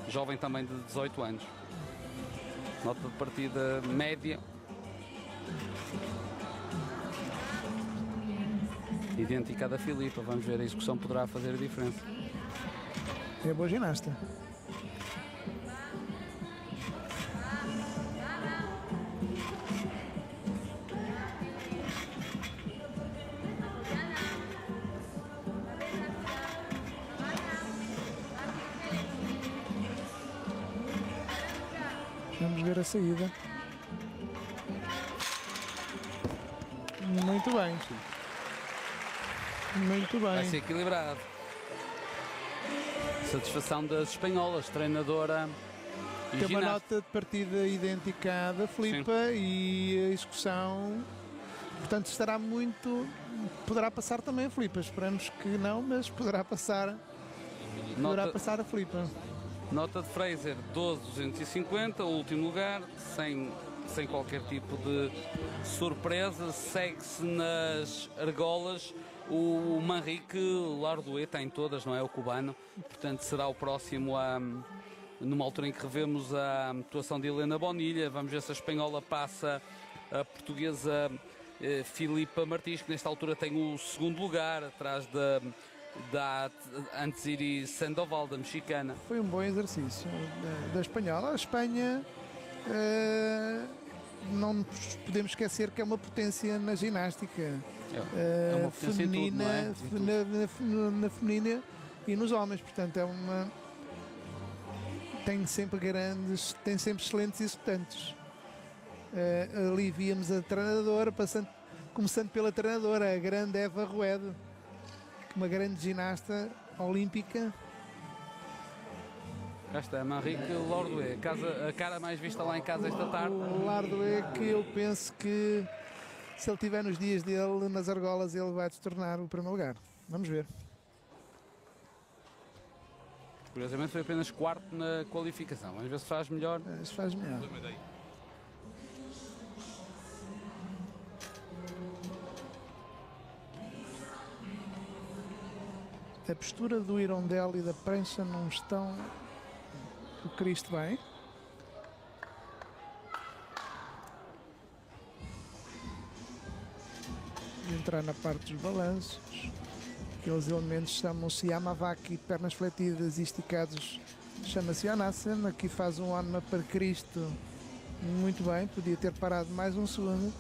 jovem também de 18 anos. Nota de partida média. Idêntica à da Filipa. Vamos ver, a execução poderá fazer a diferença. É boa ginasta. Vamos ver a saída. Muito bem. Muito Vai bem. ser equilibrado. Satisfação das espanholas, treinadora e Tem uma ginasta. nota de partida idêntica à da Filipa e a execução, portanto, estará muito. Poderá passar também a Filipa. Esperamos que não, mas poderá passar. Poderá passar a Filipa. Nota de Fraser 12.250, o último lugar, sem qualquer tipo de surpresa. Segue-se nas argolas o Manrique Lardouet, está em todas, não é? O cubano, portanto será o próximo numa altura em que revemos a atuação de Helena Bonilha. Vamos ver se a espanhola passa a portuguesa Filipa Martins, que nesta altura tem o segundo lugar, atrás da Antziri Sandoval, da mexicana. Foi um bom exercício da espanhola. A Espanha, não nos podemos esquecer que é uma potência na ginástica. É uma potência feminina, em tudo, não é? na feminina e nos homens, portanto é uma. Tem sempre excelentes executantes. Ali víamos a treinadora, começando pela treinadora, a grande Eva Ruedo, uma grande ginasta olímpica. Cá está, Manrique Lardouet, a cara mais vista lá em casa esta tarde. O Lardouet, que eu penso que se ele estiver nos dias dele nas argolas, ele vai tornar o primeiro lugar. Vamos ver. Curiosamente foi apenas quarto na qualificação. Vamos ver se faz melhor. Se faz melhor. A postura do hirondelle e da prancha não estão o Cristo bem. De entrar na parte dos balanços. Aqueles elementos chamam-se Yamavaki, pernas fletidas e esticados, chama-se Yanasana. Aqui faz um Anma para Cristo muito bem, podia ter parado mais um segundo.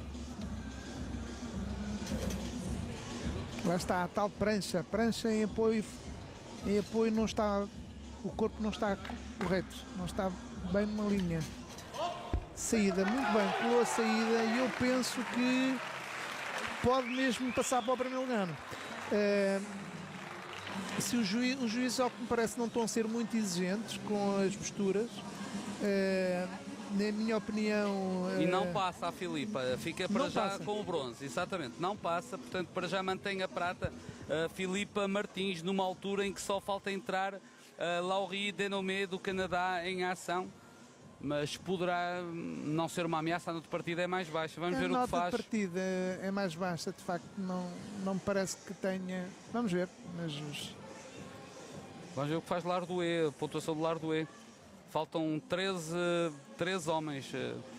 Lá está a tal prancha em apoio não está, o corpo não está correto, não está bem numa linha. Saída, muito bem, colou a saída e eu penso que pode mesmo passar para o primeiro lugar. Se os juízes, ao que me parece, não estão a ser muito exigentes com as posturas, na minha opinião... E não passa a Filipa, fica para já passa. com o bronze, exatamente, não passa, portanto para já mantém a prata a Filipa Martins, numa altura em que só falta entrar Laurie Denomé do Canadá em ação, mas poderá não ser uma ameaça. A nota de partida é mais baixa, vamos ver o que faz. A nota de partida é mais baixa, de facto, não me parece que tenha... Vamos ver, mas... Vamos ver o que faz Lardouet, a pontuação de Lardouet. Faltam 13 homens.